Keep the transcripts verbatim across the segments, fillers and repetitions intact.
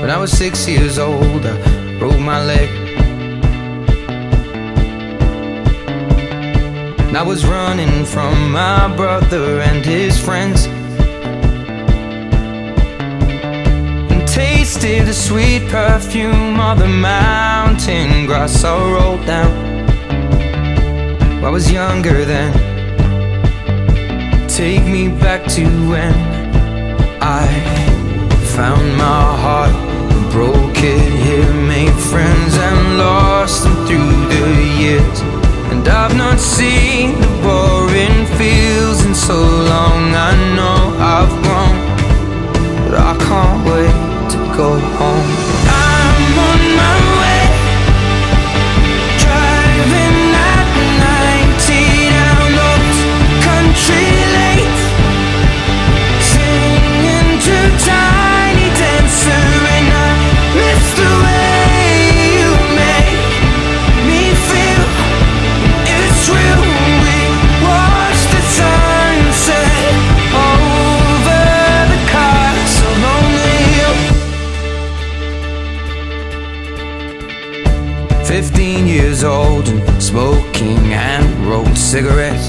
When I was six years old, I broke my leg. And I was running from my brother and his friends, and tasted the sweet perfume of the mountain grass I rolled down. I was younger then. Take me back to when I found my heart, broke it here, made friends and lost them through the years. And I've not seen the boring fields in so long. I know I've grown, but I can't wait to go home. I'm on my way, driving at ninety down those country lanes, singing to Tiny Dancer, and I miss the way you make me feel. It's real. We watch the sunset over the castle on the hill. Fifteen years old and smoking hand-rolled cigarettes,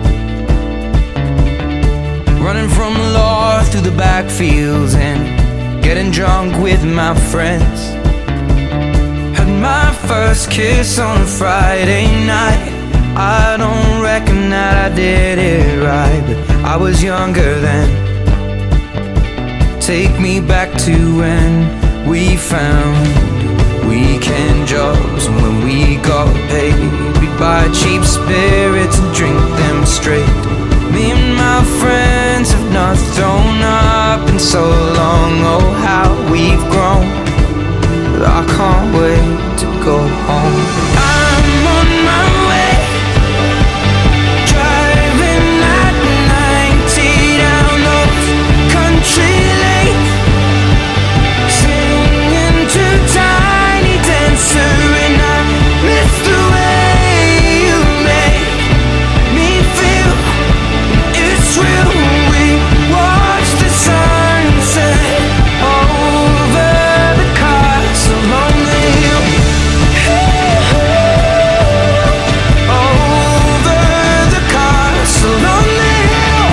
running from the law through the backfields and getting drunk with my friends. Had my first kiss on a Friday night. I don't reckon that I did it right, but I was younger then. Take me back to when we found weekend jobs, and when we got paid, we'd buy cheap spirits and drink them straight. Me and my friends have not thrown up in so long. Oh, how we've grown, but I can't wait to go home. I'm on my way, driving at ninety down those country lanes, singing to Tiny Dancer, and I miss the way you make me feel. It's real. We watch the sunset over the castle on the hill. Over the castle on the hill.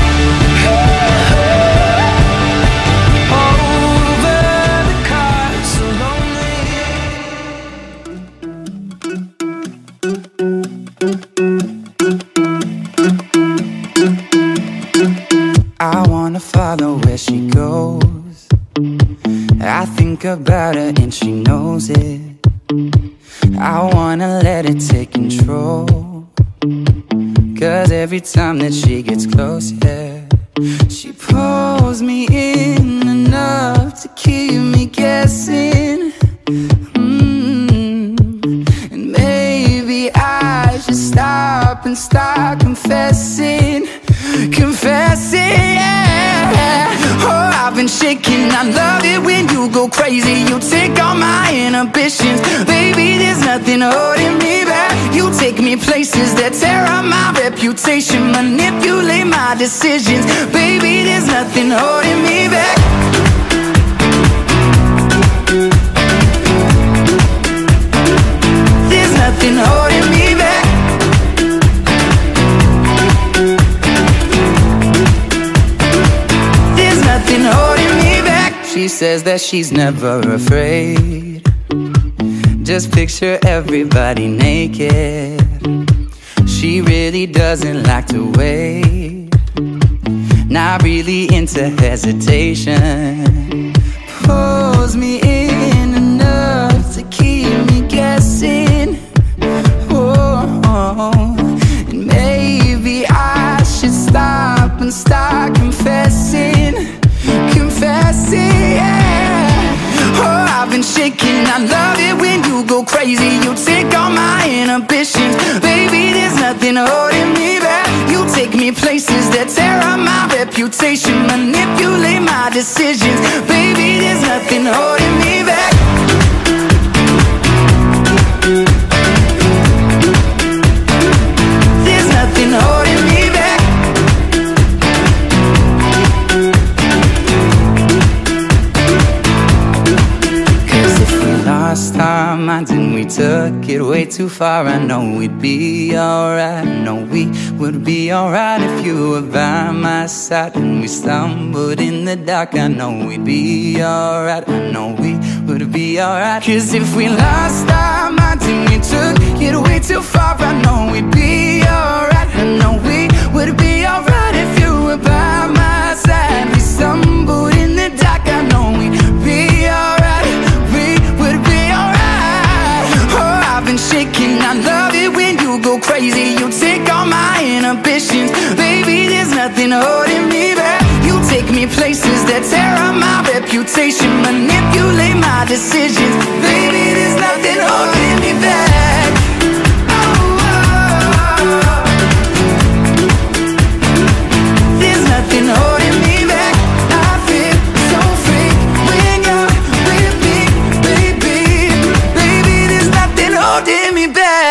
Over the castle on the hill. I wanna follow where she goes. I think about her and she knows it. I wanna let it take control, 'cause every time that she gets close, yeah, she pulls me in enough to keep me guessing. mm. And maybe I should stop and start confessing. Confessing, yeah. Oh, I've been shaking. I love it when you go crazy. You take all my inhibitions. Baby, there's nothing holding me back. You take me places that tear up my reputation, manipulate my decisions. Baby, there's nothing holding me back. There's nothing holding me back. Nothing holding me back. She says that she's never afraid. Just picture everybody naked. She really doesn't like to wait. Not really into hesitation. Pulls me in enough to keep me guessing. Oh, and maybe I should stop and start confessing. Confessing, yeah. Oh, I've been shaking. I love it when you go crazy. You take all my inhibitions. Baby, there's nothing holding me back. You take me places that tear up my reputation, manipulate my decisions. Baby, there's nothing holding me back. There's nothing holding me back. took it way too far. I know we'd be alright. I know we would be alright if you were by my side. And we stumbled in the dark. I know we'd be alright. I know we would be alright. Cause if we lost our minds and we took it way too far, I know we'd be alright. I know we would be alright if you were by my side. We stumbled in the dark. I know we'd be alright. We would be alright. Oh, I've been shaking. I love it when you go crazy. You take all my inhibitions. Baby, there's nothing holding me back. You take me places that tear up my reputation, manipulate my decisions. Baby, there's nothing holding me back. Oh, oh, oh. There's nothing holding me back. I feel so free when you're with me, baby. Baby, there's nothing holding me back.